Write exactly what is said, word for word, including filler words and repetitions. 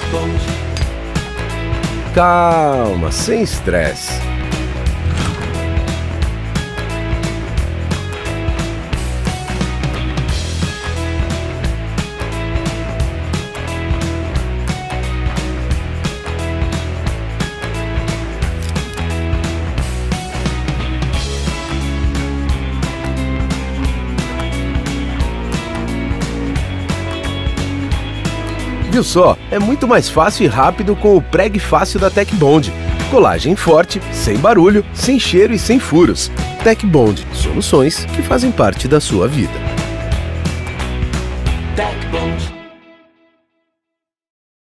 Calma, sem estresse. Viu só? É muito mais fácil e rápido com o Preg Fácil da Tecbond. Colagem forte, sem barulho, sem cheiro e sem furos. Tecbond, soluções que fazem parte da sua vida.